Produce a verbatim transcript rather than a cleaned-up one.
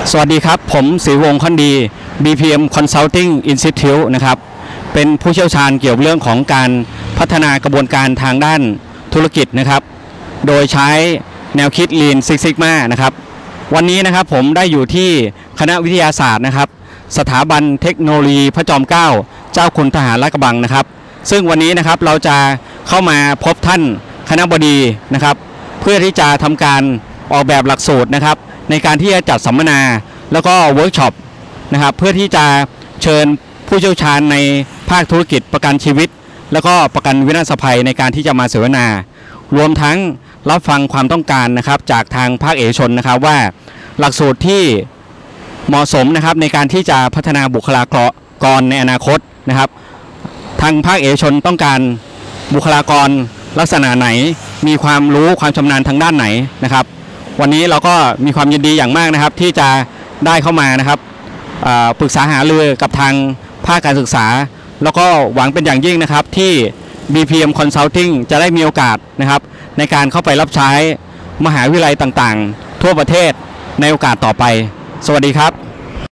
สวัสดีครับผมศรีวงศ์ ค่อนดี บี พี เอ็ม Consulting Institute นะครับเป็นผู้เชี่ยวชาญเกี่ยวกับเรื่องของการพัฒนากระบวนการทางด้านธุรกิจนะครับโดยใช้แนวคิด Lean Six Sigma นะครับวันนี้นะครับผมได้อยู่ที่คณะวิทยาศาสตร์นะครับสถาบันเทคโนโลยีพระจอมเกล้าเจ้าคุณทหารลาดกระบังนะครับซึ่งวันนี้นะครับเราจะเข้ามาพบท่านคณบดีนะครับเพื่อที่จะทำการออกแบบหลักสูตรนะครับในการที่จะจัดสัมมนาแล้วก็เวิร์กช็อปนะครับเพื่อที่จะเชิญผู้เชี่ยวชาญในภาคธุรกิจประกันชีวิตแล้วก็ประกันวินาศภัยในการที่จะมาเสวนา รวมทั้งรับฟังความต้องการนะครับจากทางภาคเอกชนนะครับว่าหลักสูตรที่เหมาะสมนะครับในการที่จะพัฒนาบุคลากรในอนาคตนะครับทางภาคเอกชนต้องการบุคลากรลักษณะไหนมีความรู้ความชำนาญทางด้านไหนนะครับวันนี้เราก็มีความยินดีอย่างมากนะครับที่จะได้เข้ามานะครับปรึกษาหารือกับทางภาคการศึกษาแล้วก็หวังเป็นอย่างยิ่งนะครับที่ บี พี เอ็ม Consulting จะได้มีโอกาสนะครับในการเข้าไปรับใช้มหาวิทยาลัยต่างๆทั่วประเทศในโอกาสต่อไปสวัสดีครับ